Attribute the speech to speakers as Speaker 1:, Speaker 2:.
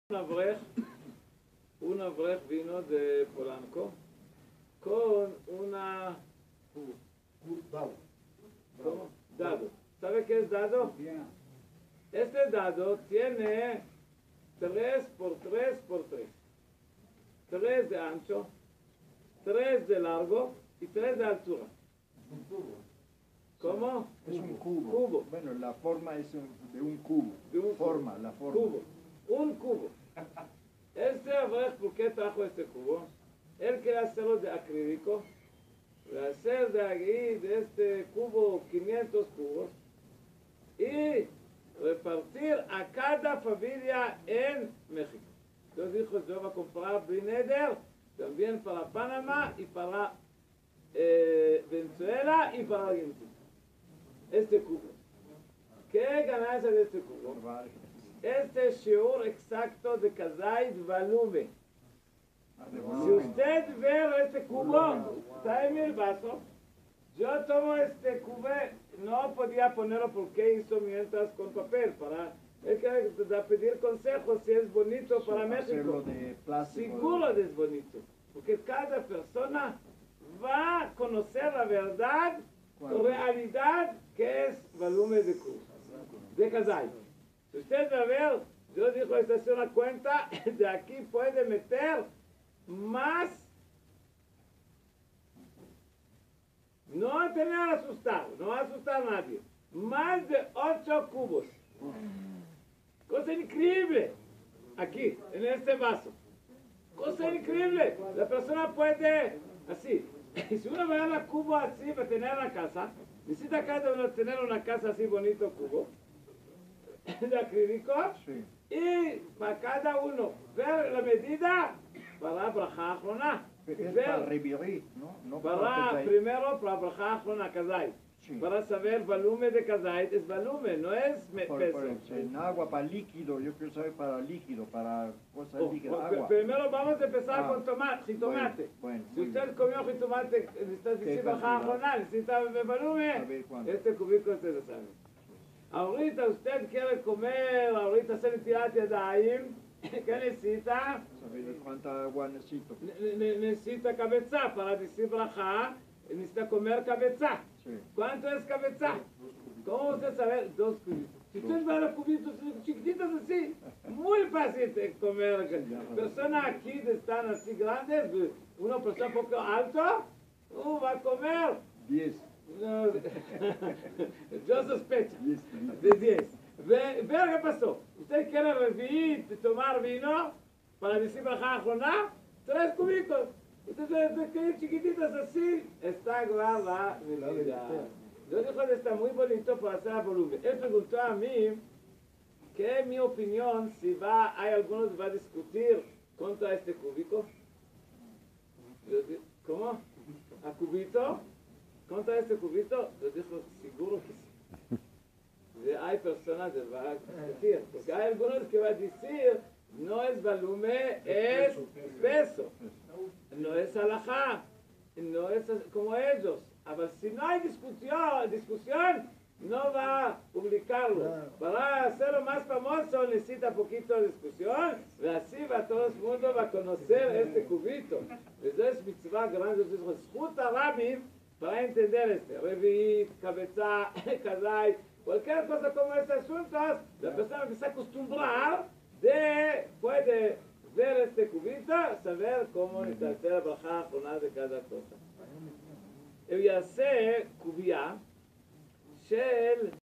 Speaker 1: Un Avrech vino de Polanco con una... ¿Cómo? Dado. ¿Sabe qué es dado? Este dado tiene 3 por 3 por 3. 3 de ancho, 3 de largo y 3 de altura.
Speaker 2: Un cubo.
Speaker 1: ¿Cómo?
Speaker 2: Es un cubo.
Speaker 1: Cubo.
Speaker 2: Bueno, la forma es de un cubo.
Speaker 1: De un
Speaker 2: forma,
Speaker 1: cubo.
Speaker 2: La forma.
Speaker 1: Cubo. Un cubo. Este Avrech, ¿por qué trajo este cubo? Él quería hacerlo de acrílico. De hacer de aquí, de este cubo, 500 cubos. Y repartir a cada familia en México. Entonces dijo, yo voy a comprar Brineder, también para Panamá y para Venezuela y para Argentina. Este cubo. ¿Qué ganancia de este cubo? Este shiur exacto de Kazait volumen. Si usted ve este cubo, está en mi vaso. Yo tomo este cubo, no podía ponerlo porque hizo mientras con papel para él quería pedir consejos si es bonito para México. Seguro es bonito, porque cada persona va a conocer la verdad, realidad que es volumen de cubo, de Kazait. Si usted va a ver, yo digo, esta es una cuenta, de aquí puede meter más, no tener asustado, no va a asustar a nadie, más de 8 cubos. Cosa increíble, aquí, en este vaso. Cosa increíble, la persona puede, así, si uno va a la cubo así, va a tener la casa, necesita cada uno tener una casa así bonito cubo, de acrílico, sí. Y para cada uno ver la medida para la braja achrona.
Speaker 2: Para revirir, ¿no?
Speaker 1: Para primero para braja achrona Kazait. Sí. Para saber el volumen de Kazait es volumen, no es peso.
Speaker 2: En agua para líquido, yo quiero saber para líquido, para cosas líquidas. Agua.
Speaker 1: Primero vamos a empezar con jitomate.
Speaker 2: Bueno,
Speaker 1: si usted comió jitomate, necesita decir braja achrona, necesita el volumen. Este cubito usted lo sabe. Ahorita usted quiere comer, ahorita hacer tirat yadayim, ¿qué necesita?
Speaker 2: ¿Saber cuánta agua necesito?
Speaker 1: Necesita cabeza para decir braja, necesita comer cabeza. Sí. ¿Cuánto es cabeza? ¿Cómo usted sabe? 2 cubitos. Si usted va a los cubitos chiquititos así, muy fácil de comer. Personas aquí están así grandes, una persona un poco alto, va a comer
Speaker 2: 10.
Speaker 1: No, yo sospecho de 10. Vea qué pasó. Usted quiere revivir, tomar vino para decir braja achrona, 3 cubitos. Entonces, chiquititas así, está grabada. Yo digo que está muy bonito para hacer volumen. Él preguntó a mí que en mi opinión, si hay algunos que va a discutir contra este cúbico. ¿Cómo? ¿A cubito? ¿Contra este cubito? Yo digo, seguro que sí. Hay personas que van a discutir, porque hay algunos que van a decir, no es volumen, es peso. No es alajá, no es como ellos. Pero si no hay discusión, no va a publicarlo. Para hacerlo más famoso necesita poquito de discusión, y así todo el mundo va a conocer este cubito. Entonces es mitzvah grande, es zchut harabim, para entender revit, cabeza, Kazait, cualquier cosa como estos asuntos, la persona que se acostumbrar puede ver este cubito, saber cómo hacer la braja achrona de cada cosa. Él ya hace cubia,